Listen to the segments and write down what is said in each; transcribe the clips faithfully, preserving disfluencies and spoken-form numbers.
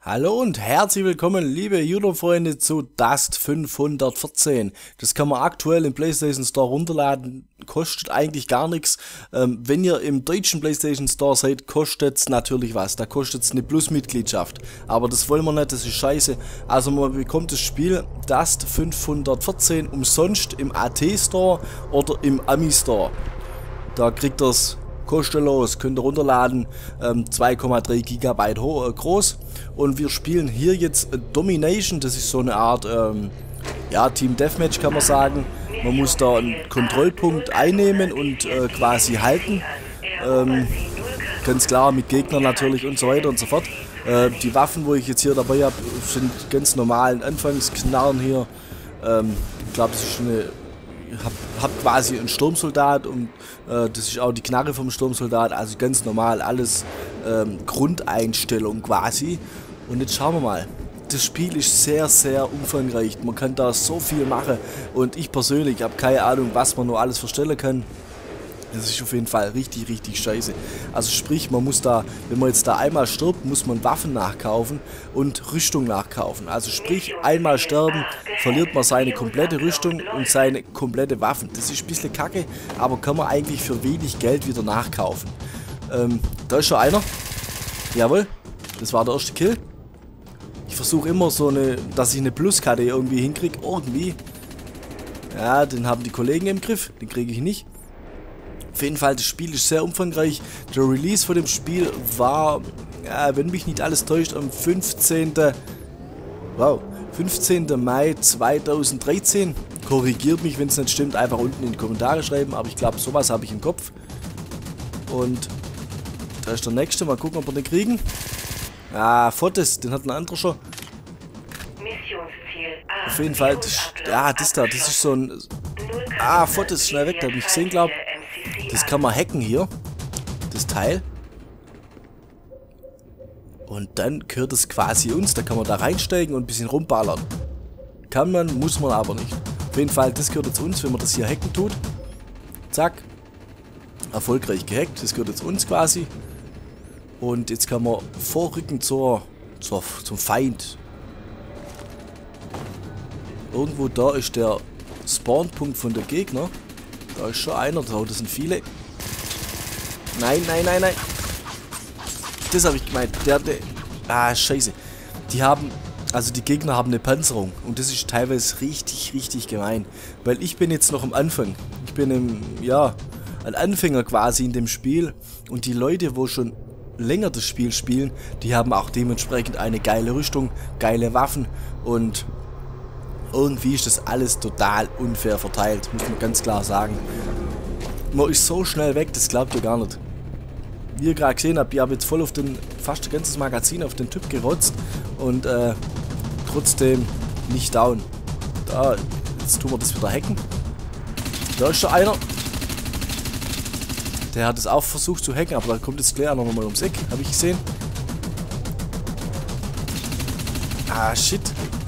Hallo und herzlich willkommen, liebe YouTube-Freunde, zu Dust fünfhundertvierzehn. Das kann man aktuell im PlayStation Store runterladen, kostet eigentlich gar nichts. Ähm, wenn ihr im deutschen PlayStation Store seid, kostet es natürlich was. Da kostet es eine Plus-Mitgliedschaft. Aber das wollen wir nicht, das ist scheiße. Also man bekommt das Spiel Dust fünfhundertvierzehn umsonst im A T Store oder im Ami Store. Da kriegt ihr es kostenlos, könnt ihr runterladen, ähm, zwei Komma drei Gigabyte hoch, äh, groß. Und wir spielen hier jetzt Domination, das ist so eine Art ähm, ja, Team Deathmatch, kann man sagen. Man muss da einen Kontrollpunkt einnehmen und äh, quasi halten. Ähm, ganz klar mit Gegnern natürlich und so weiter und so fort. Äh, die Waffen, wo ich jetzt hier dabei habe, sind ganz normalen Anfangsknarren hier. Ähm, ich glaube, das ist eine... Ich hab, hab quasi einen Sturmsoldat und äh, das ist auch die Knarre vom Sturmsoldat, also ganz normal, alles ähm, Grundeinstellung quasi. Und jetzt schauen wir mal. Das Spiel ist sehr, sehr umfangreich. Man kann da so viel machen und ich persönlich habe keine Ahnung, was man nur alles verstellen kann. Das ist auf jeden Fall richtig, richtig scheiße. Also sprich, man muss da, wenn man jetzt da einmal stirbt, muss man Waffen nachkaufen und Rüstung nachkaufen. Also sprich, einmal sterben, verliert man seine komplette Rüstung und seine komplette Waffen. Das ist ein bisschen kacke, aber kann man eigentlich für wenig Geld wieder nachkaufen. Ähm, da ist schon einer. Jawohl, das war der erste Kill. Ich versuche immer so eine, dass ich eine Pluskarte irgendwie hinkriege. Irgendwie. Ja, den haben die Kollegen im Griff. Den kriege ich nicht. Auf jeden Fall, das Spiel ist sehr umfangreich. Der Release von dem Spiel war, ja, wenn mich nicht alles täuscht, am fünfzehnten Wow, fünfzehnten Mai zweitausenddreizehn. Korrigiert mich, wenn es nicht stimmt, einfach unten in die Kommentare schreiben, aber ich glaube, sowas habe ich im Kopf. Und da ist der nächste, mal gucken, ob wir den kriegen. Ah, Fotos, den hat ein anderer schon. Auf jeden Fall, das, ja, das da, das ist so ein... Ah, Fotos, schnell weg, da habe ich gesehen, glaube ich. Das kann man hacken hier, das Teil. Und dann gehört es quasi uns, da kann man da reinsteigen und ein bisschen rumballern. Kann man, muss man aber nicht. Auf jeden Fall, das gehört jetzt uns, wenn man das hier hacken tut. Zack. Erfolgreich gehackt, das gehört jetzt uns quasi. Und jetzt kann man vorrücken zur, zur, zum Feind. Irgendwo da ist der Spawnpunkt von der Gegner. Da ist schon einer, das sind viele. Nein, nein, nein, nein. Das habe ich gemeint. Der, der. Ah, scheiße. Die haben, also die Gegner haben eine Panzerung. Und das ist teilweise richtig, richtig gemein. Weil ich bin jetzt noch am Anfang. Ich bin im, ja, ein Anfänger quasi in dem Spiel. Und die Leute, wo schon länger das Spiel spielen, die haben auch dementsprechend eine geile Rüstung, geile Waffen. Und irgendwie ist das alles total unfair verteilt, muss man ganz klar sagen. Man ist so schnell weg, das glaubt ihr gar nicht. Wie ihr gerade gesehen habt, ich habe jetzt voll auf den, fast ein ganzes Magazin auf den Typ gerotzt und äh, trotzdem nicht down. Da, jetzt tun wir das wieder hacken. Da ist schon einer. Der hat es auch versucht zu hacken, aber da kommt jetzt gleich noch mal ums Eck, habe ich gesehen. Ah, shit.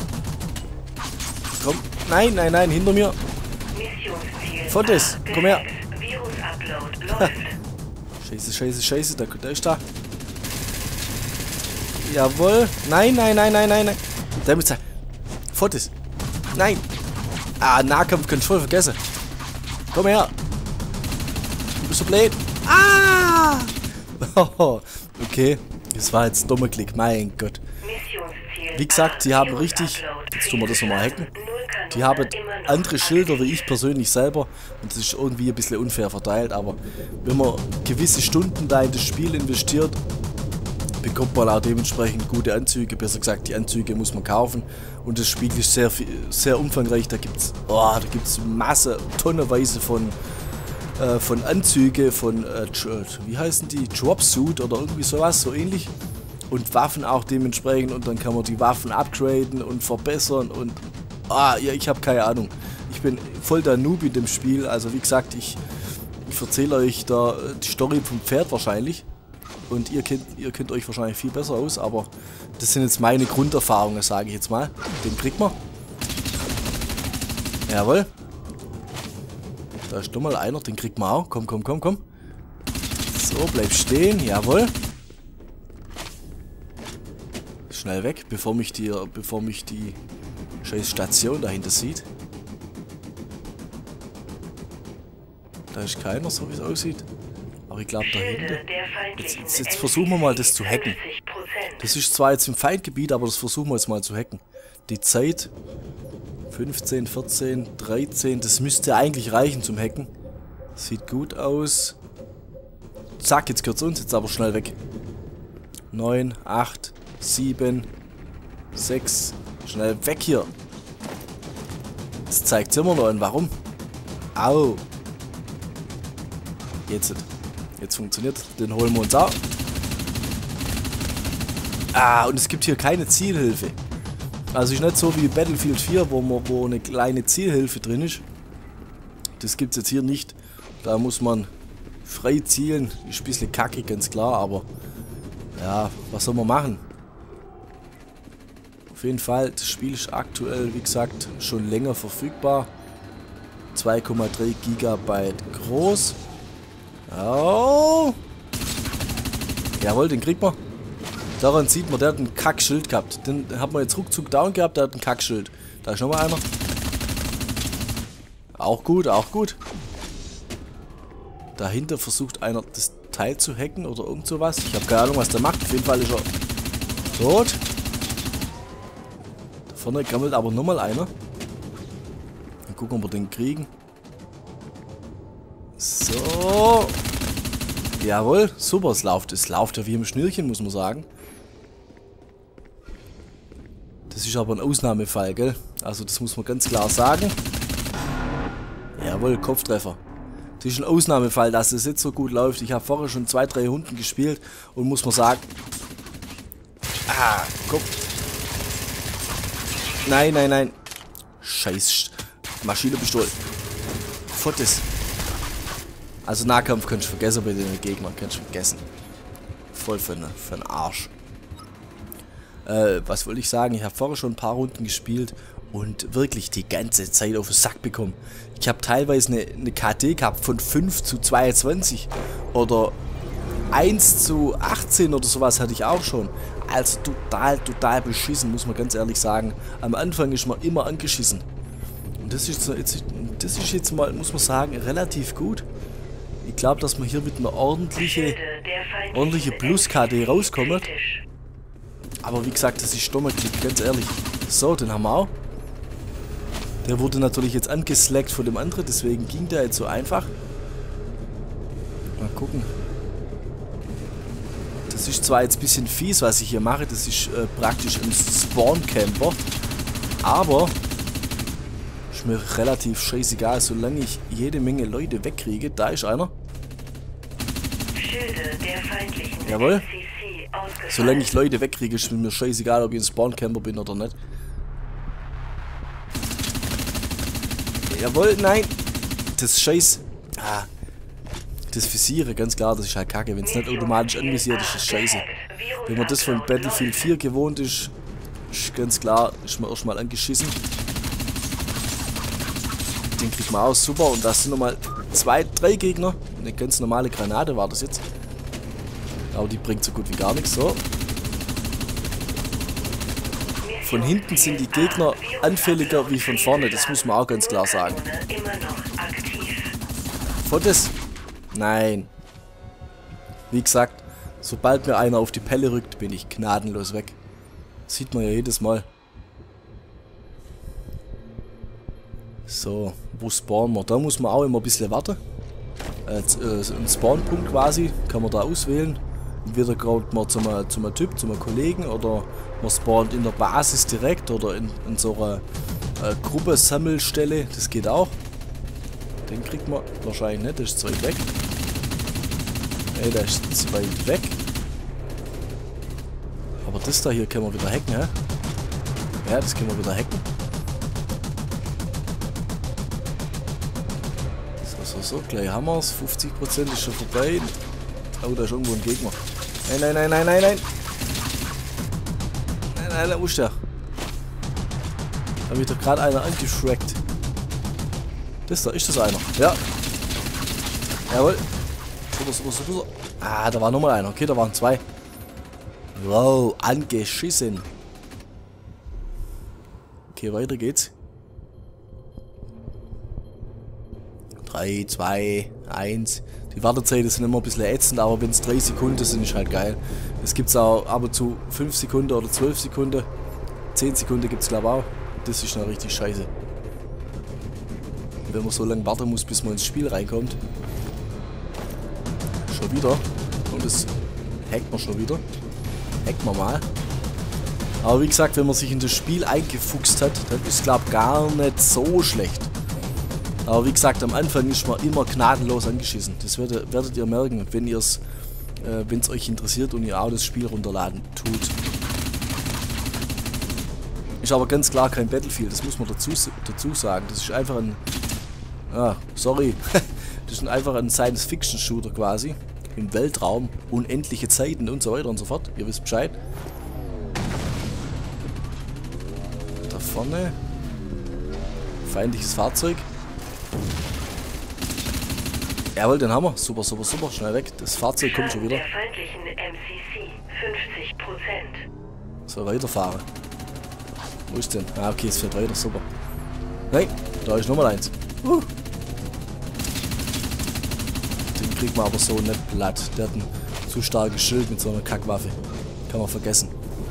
Komm. Nein, nein, nein, hinter mir. Fotos, komm her. Scheiße, scheiße, scheiße, da, da ist da. Jawohl. Nein, nein, nein, nein, nein, nein. Damit sein. Fotos. Nein. Ah, Nahkampf kann ich voll vergessen. Komm her. Du bist so blöd. Ah! Okay, das war jetzt ein dummer Klick, mein Gott. Wie gesagt, sie haben richtig, jetzt tun wir das nochmal hacken, die haben andere Schilder wie ich persönlich selber und das ist irgendwie ein bisschen unfair verteilt, aber wenn man gewisse Stunden da in das Spiel investiert, bekommt man auch dementsprechend gute Anzüge, besser gesagt die Anzüge muss man kaufen und das Spiel ist sehr, sehr umfangreich, da gibt es oh, da gibt's Masse, tonnenweise von, äh, von Anzüge, von, äh, wie heißen die, Dropsuit oder irgendwie sowas, so ähnlich. Und Waffen auch dementsprechend und dann kann man die Waffen upgraden und verbessern und ah, ja, ich habe keine Ahnung. Ich bin voll der Noob in dem Spiel, also wie gesagt, ich, ich erzähle euch da die Story vom Pferd wahrscheinlich und ihr kennt, ihr kennt euch wahrscheinlich viel besser aus, aber das sind jetzt meine Grunderfahrungen, sage ich jetzt mal. Den kriegt man. Jawohl. Da ist doch mal einer, den kriegt man auch. Komm, komm, komm, komm. So, bleib stehen, jawohl. Schnell weg, bevor mich die, bevor mich die scheiß Station dahinter sieht. Da ist keiner, so wie es aussieht. Aber ich glaube dahinter. Jetzt, jetzt, jetzt versuchen wir mal das zu hacken. Das ist zwar jetzt im Feindgebiet, aber das versuchen wir jetzt mal zu hacken. Die Zeit fünfzehn, vierzehn, dreizehn, das müsste eigentlich reichen zum Hacken. Sieht gut aus. Zack, jetzt gehört es uns, jetzt aber schnell weg. neun, acht, sieben, sechs, schnell weg hier. Das zeigt es immer noch an. Warum? Au. Jetzt. Jetzt funktioniert. Den holen wir uns auch. Ah, und es gibt hier keine Zielhilfe. Also ist nicht so wie Battlefield vier, wo, man, wo eine kleine Zielhilfe drin ist. Das gibt es jetzt hier nicht. Da muss man frei zielen. Ist ein bisschen kacke, ganz klar, aber ja, was soll man machen? Auf jeden Fall, das Spiel ist aktuell, wie gesagt, schon länger verfügbar. zwei Komma drei Gigabyte groß. Oh. Jawohl, den kriegt man. Daran sieht man, der hat ein Kackschild gehabt. Den hat man jetzt ruckzuck down gehabt, der hat ein Kackschild. Da ist nochmal einer. Auch gut, auch gut. Dahinter versucht einer das Teil zu hacken oder irgend sowas. Ich habe keine Ahnung, was der macht. Auf jeden Fall ist er tot. Da vorne gammelt aber nochmal einer. Dann gucken, ob wir den kriegen. So. Jawohl, super, es läuft. Es läuft ja wie im Schnürchen, muss man sagen. Das ist aber ein Ausnahmefall, gell? Also das muss man ganz klar sagen. Jawohl, Kopftreffer. Das ist ein Ausnahmefall, dass es jetzt so gut läuft. Ich habe vorher schon zwei, drei Hunden gespielt und muss man sagen... Ah, komm. Nein, nein, nein. Scheiß Maschinenpistole. Fotos. Also Nahkampf kannst du vergessen bei den Gegnern, kannst du vergessen. Voll für, ne, für einen Arsch. Äh, was wollte ich sagen? Ich habe vorher schon ein paar Runden gespielt und wirklich die ganze Zeit auf den Sack bekommen. Ich habe teilweise eine, eine K D gehabt von fünf zu zweiundzwanzig oder eins zu achtzehn oder sowas hatte ich auch schon. Also total, total beschissen, muss man ganz ehrlich sagen. Am Anfang ist man immer angeschissen. Und das ist, so, jetzt, das ist jetzt mal, muss man sagen, relativ gut. Ich glaube, dass man hier mit einer ordentlichen ordentliche Plus-K D rauskommt. Aber wie gesagt, das ist dummer Klick, ganz ehrlich. So, den haben wir auch. Der wurde natürlich jetzt angeslackt von dem anderen, deswegen ging der jetzt so einfach. Mal gucken. Das ist zwar jetzt ein bisschen fies, was ich hier mache. Das ist äh, praktisch ein Spawn-Camper. Aber ist mir relativ scheißegal, solange ich jede Menge Leute wegkriege. Da ist einer. Jawohl. Solange ich Leute wegkriege, ist mir scheißegal, ob ich ein Spawn-Camper bin oder nicht. Jawohl, nein. Das Scheiß. Ah. Das Visiere, ganz klar, das ist halt kacke. Wenn es nicht automatisch anvisiert ist, ist das scheiße. Wenn man das von Battlefield vier gewohnt ist, ist ganz klar, ist man erstmal angeschissen. Den kriegt man auch super. Und das sind nochmal zwei, drei Gegner. Eine ganz normale Granate war das jetzt. Aber die bringt so gut wie gar nichts. So. Von hinten sind die Gegner anfälliger wie von vorne. Das muss man auch ganz klar sagen. Fotos? Nein. Wie gesagt, sobald mir einer auf die Pelle rückt, bin ich gnadenlos weg. Sieht man ja jedes Mal. So, wo spawnen wir? Da muss man auch immer ein bisschen warten. Äh, ein Spawnpunkt quasi, kann man da auswählen. Entweder kommt man zum, zum Typ, zum Kollegen, oder man spawnt in der Basis direkt oder in, in so einer äh, Gruppe-Sammelstelle. Das geht auch. Den kriegt man wahrscheinlich nicht, das ist zu weit weg. Ne, der ist zu weit weg. Aber das da hier können wir wieder hacken, hä? Ja, das können wir wieder hacken. So, so, so, gleich haben wir es. fünfzig Prozent ist schon vorbei. Oh, da ist irgendwo ein Gegner. Nein, nein, nein, nein, nein, nein. Nein, nein, da ist der. Da wird doch gerade einer angeschreckt. Das da, ist das einer? Ja. Jawohl. Super, super, super. Ah, da war nochmal einer. Okay, da waren zwei. Wow, angeschissen. Okay, weiter geht's. drei, zwei, eins. Die Wartezeiten sind immer ein bisschen ätzend, aber wenn es drei Sekunden sind, ist halt geil. Es gibt auch ab und zu fünf Sekunden oder zwölf Sekunden. zehn Sekunden gibt es glaube ich auch. Das ist noch richtig scheiße. Wenn man so lange warten muss, bis man ins Spiel reinkommt. Schon wieder. Und das hackt man schon wieder. Hackt man mal. Aber wie gesagt, wenn man sich in das Spiel eingefuchst hat, dann ist es glaube ich gar nicht so schlecht. Aber wie gesagt, am Anfang ist man immer gnadenlos angeschissen. Das werdet, werdet ihr merken, wenn ihr es, äh, wenn es euch interessiert und ihr auch das Spiel runterladen tut. Ist aber ganz klar kein Battlefield, das muss man dazu, dazu sagen. Das ist einfach ein... Ah, sorry. Das ist einfach ein Science-Fiction-Shooter quasi. Im Weltraum, unendliche Zeiten und so weiter und so fort. Ihr wisst Bescheid. Da vorne. Feindliches Fahrzeug. Jawohl, den haben wir. Super, super, super. Schnell weg. Das Fahrzeug kommt schon wieder. Der feindlichen M C C fünfzig Prozent. So, weiterfahren. Wo ist denn? Ah, okay, es fährt weiter. Super. Nein, da ist nochmal eins. Uh. Den kriegt man aber so nicht platt. Der hat ein zu starkes Schild mit so einer Kackwaffe. Kann man vergessen.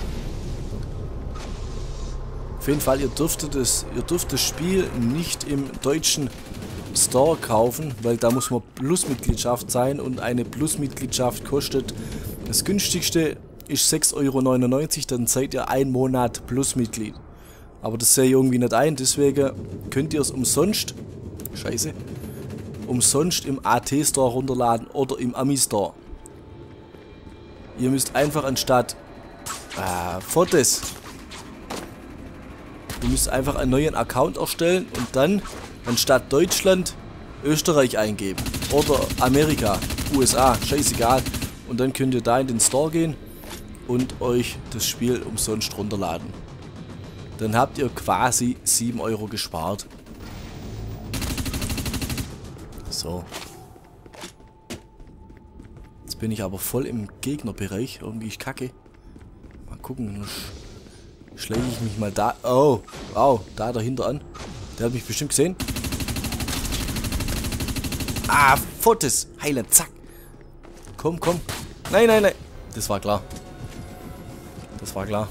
Auf jeden Fall, ihr dürftet das, ihr dürft das Spiel nicht im deutschen Store kaufen, weil da muss man Plusmitgliedschaft sein und eine Plusmitgliedschaft kostet, das günstigste ist sechs Euro neunundneunzig, dann seid ihr ein Monat Plusmitglied. Aber das sehe ich irgendwie nicht ein, deswegen könnt ihr es umsonst, scheiße, umsonst im A T Store runterladen oder im Ami Store. Ihr müsst einfach anstatt ah, Fotos, ihr müsst einfach einen neuen Account erstellen und dann anstatt Deutschland Österreich eingeben. Oder Amerika, U S A, scheißegal. Und dann könnt ihr da in den Store gehen und euch das Spiel umsonst runterladen. Dann habt ihr quasi sieben Euro gespart. So. Jetzt bin ich aber voll im Gegnerbereich. Irgendwie ich kacke. Mal gucken. Schläge ich mich mal da. Oh, wow, da dahinter an. Der hat mich bestimmt gesehen. Ah, Fotos. Heilen, zack. Komm, komm. Nein, nein, nein. Das war klar. Das war klar.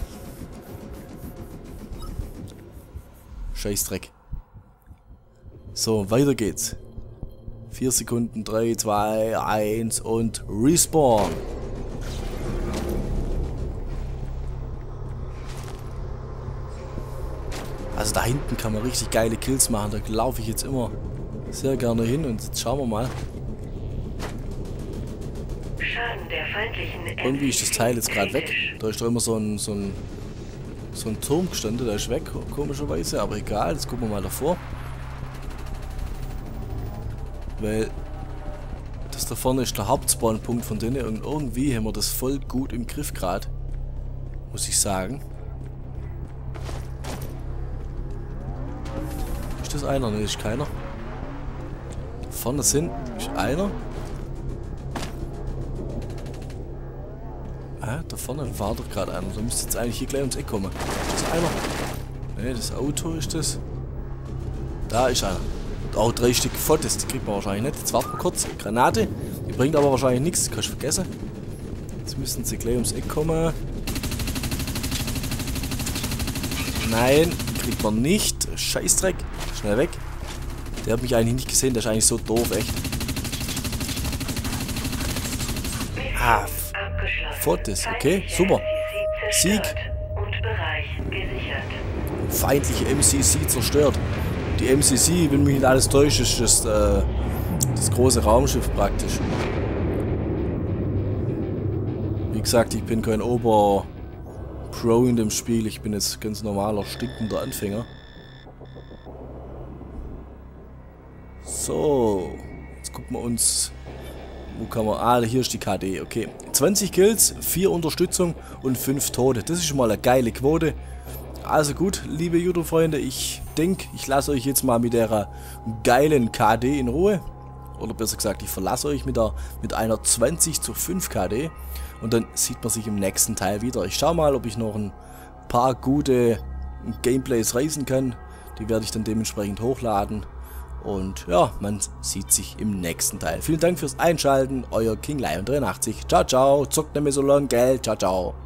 Scheißdreck. So, weiter geht's. vier Sekunden, drei, zwei, eins und Respawn. Also da hinten kann man richtig geile Kills machen. Da laufe ich jetzt immer sehr gerne hin und jetzt schauen wir mal. Schaden der feindlichen Irgendwie ist das Teil jetzt gerade weg. Da ist doch immer so ein, so ein so ein Turm gestanden, der ist weg, komischerweise, aber egal, jetzt gucken wir mal davor. Weil das da vorne ist der Hauptspawnpunkt von denen und irgendwie haben wir das voll gut im Griff gerade. Muss ich sagen. Ist das einer? Ne, ist keiner. Da vorne sind, ist einer. Ah, da vorne war doch gerade einer. Da müsste jetzt eigentlich hier gleich ums Eck kommen. Ist das einer? Ne, das Auto ist das. Da ist einer. Auch drei Stück Fotos, die kriegt man wahrscheinlich nicht. Jetzt warten wir kurz. Granate. Die bringt aber wahrscheinlich nichts. Kannst du vergessen. Jetzt müssen sie gleich ums Eck kommen. Nein, die kriegt man nicht. Scheißdreck. Schnell weg. Der hat mich eigentlich nicht gesehen. Der ist eigentlich so doof, echt. Ah, Fotos. Okay, super. Sieg. Feindliche M C C zerstört. Die M C C, wenn mich nicht alles täuscht, ist das, äh, das große Raumschiff praktisch. Wie gesagt, ich bin kein Ober-Pro in dem Spiel. Ich bin jetzt ganz normaler, stinkender Anfänger. So, jetzt gucken wir uns... Wo kann man... Ah, hier ist die K D, okay. zwanzig Kills, vier Unterstützung und fünf Tote. Das ist schon mal eine geile Quote. Also gut, liebe YouTube-Freunde, ich denke, ich lasse euch jetzt mal mit der geilen K D in Ruhe. Oder besser gesagt, ich verlasse euch mit, der, mit einer zwanzig zu fünf K D. Und dann sieht man sich im nächsten Teil wieder. Ich schaue mal, ob ich noch ein paar gute Gameplays reißen kann. Die werde ich dann dementsprechend hochladen. Und ja, man sieht sich im nächsten Teil. Vielen Dank fürs Einschalten, euer King Lion dreiundachtzig. Ciao, ciao, zockt nicht mehr so lange, gell? Ciao, ciao.